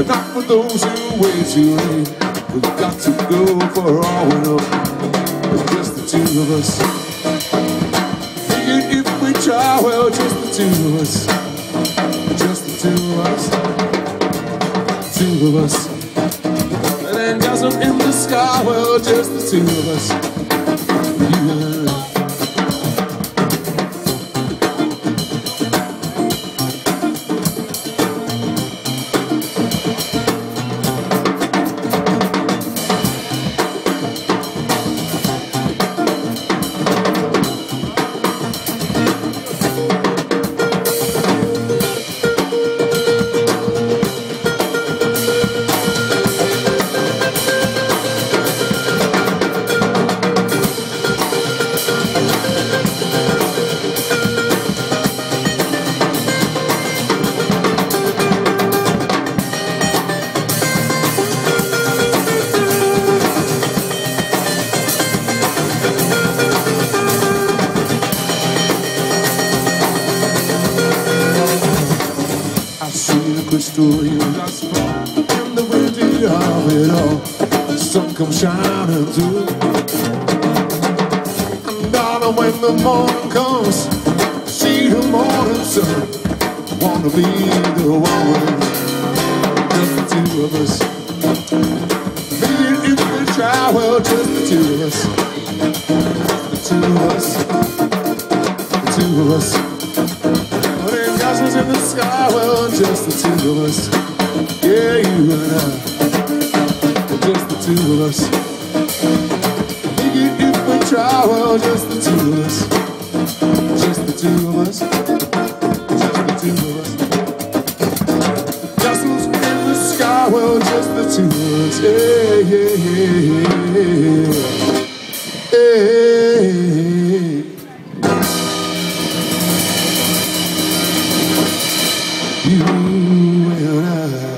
not for those who wait too late. We've got to go for all we know, with just the two of us. Figured if we try, well, just the two of us. Just the two of us. Two of us. And then gossip in the sky, well, just the two of us. You and I. Crystal, you lost in the winter of it all. The sun comes shining through, and darling, when the morning comes, see the morning sun. I wanna be the one with just the two of us. Maybe if we try, well, just the two of us. The two of us. The two of us. In the sky, well, just the two of us. Yeah, you and I, just the two of us. Maybe if we try, well, just the two of us. Just the two of us. Just the two of us. Castles in the sky, well, just the two of us. Yeah, yeah, yeah, yeah. Hey. You and I.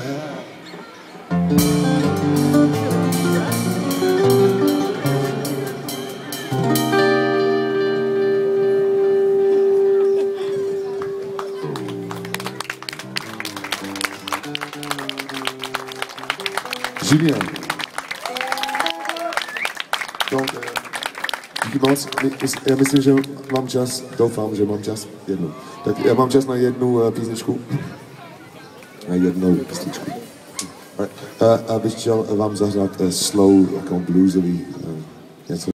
Julien. Donc, díky moc. Myslím, že mám čas, doufám, že mám čas jednou. Tak já mám čas na jednu písničku. Na jednou písničku. Abych chtěl vám zahrát slow, jako bluesový něco.